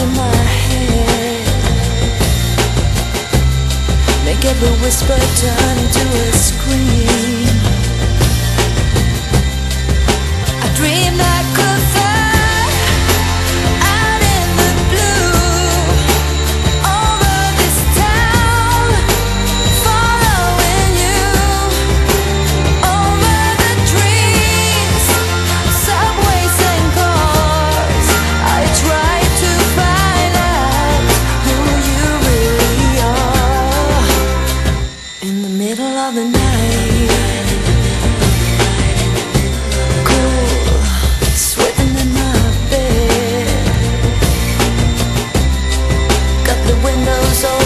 in my head, make every whisper turn into a scream. I dream I could fly out in the blue over this town, following you over the trees, subways and cars. I try to find out who you really are. In the middle of the night, cool, sweating in my bed, got the windows open.